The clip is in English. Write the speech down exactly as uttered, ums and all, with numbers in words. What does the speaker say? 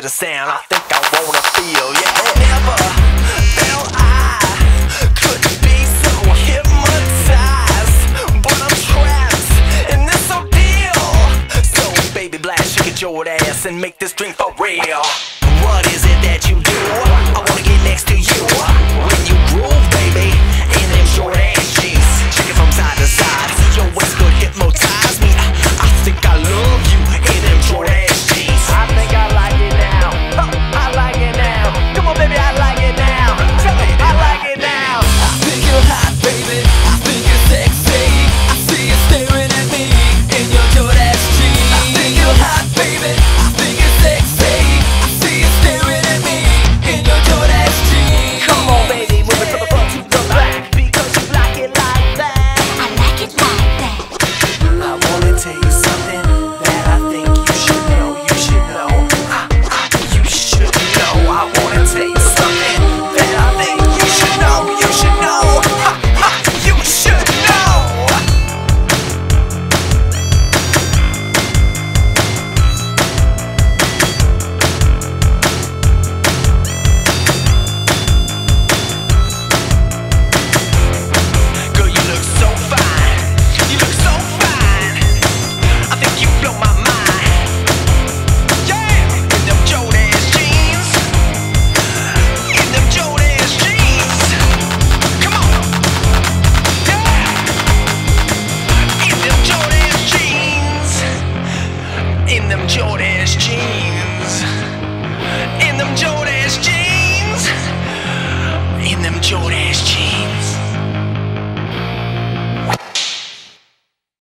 the sound I think I wanna feel. Yeah, never felt I could be so hypnotized, but I'm trapped in this ordeal. So baby, blast, shake your ass and make this drink for real. What is it that you do? I wanna get next to you when you groove, baby, in them short ass jeans. Shake it from side to side. Your waist could hypnotize me. I, I think I love you in them short ass jeans. I think I like it now. Oh, I like it now. Come on, baby, I like it now. Tell me, I like it now. I think you're hot, baby. I think you're sexy. I see you staring at me in your short ass jeans. I think you're hot, baby. I think you're sexy. I see you staring at me in your short ass jeans. Come on, baby, move it from the front to the back, because you like it like that. I like it like that. I wanna tell you something that I think you should know. You should know. I, I, you should know. I wanna tell you something that I think you should know. You should know. I, I, you should know. Girl, you look so fine. You look so fine. I think you blow my mind. Yeah, in them Jodas jeans. In them Jodas jeans. Come on. Yeah. In them Jodas jeans. In them Jodas jeans. In them Jodas jeans. In them Jodas jeans.